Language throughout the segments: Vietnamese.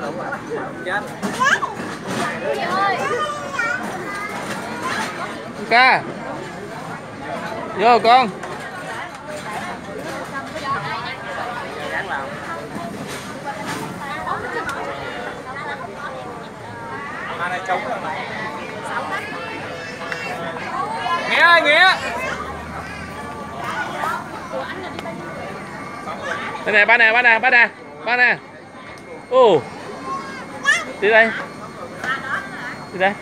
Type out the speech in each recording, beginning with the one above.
Chết. Ca vô con. Này trống rồi. Nghĩa ơi, Nghĩa. Đây nè, ba nè. Ồ. Đi đây. Đi đây.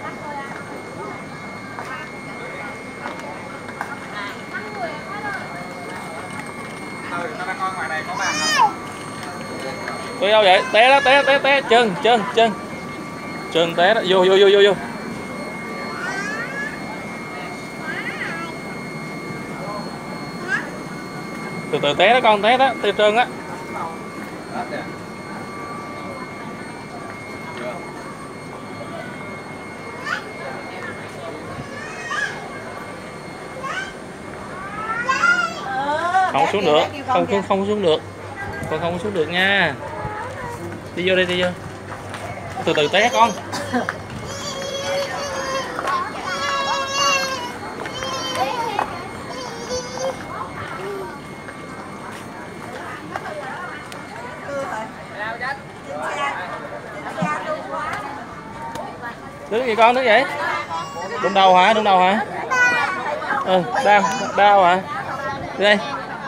Nó đang coi ngoài này có bàn không? Tôi đâu vậy? Té đó, té. Chân té đó, vô. Từ từ té đó con, té đó, từ trơn á. Không xuống được, không xuống được. Con không xuống được nha. Đi vô. Từ từ té con. Đứng gì con, đứng vậy? Đụng đầu hả? Ừ, đau hả? Đi đây.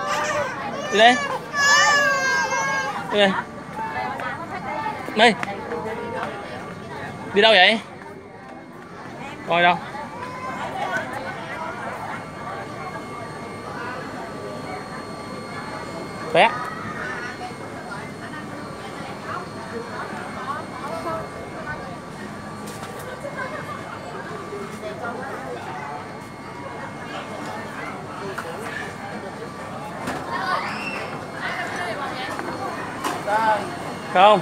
My. Đi đâu vậy? Coi đâu? Té. Không.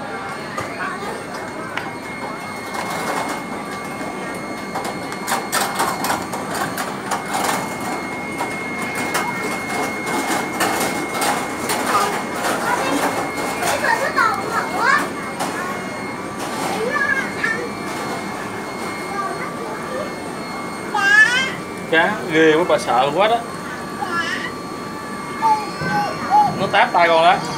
Cá ghê quá, bà sợ quá đó. Nó táp tay con đó.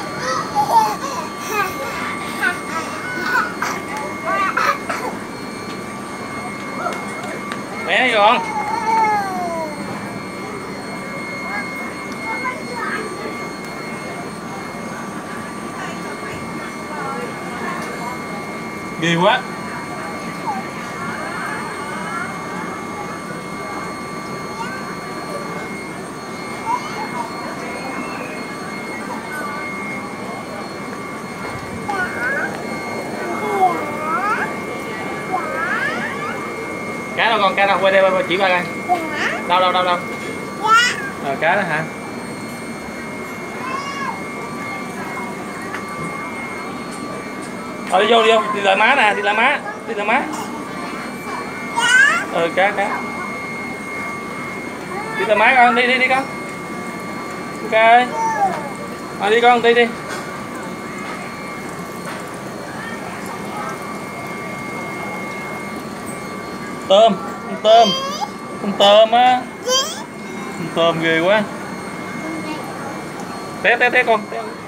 Mẹ đi con. Ghê quá. Cá đâu con, cá đâu, quay đây chỉ ba coi. Đâu. Cá đó hả? Đi vô, đi lại má nè, đi lại má. Cá. Đi lại má con, đi con. Ok. Đi con, đi. Tôm á. Tôm ghê quá. Té con.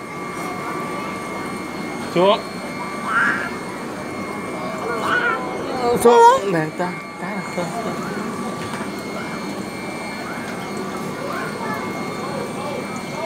Xuống. Nè, cá là tôm.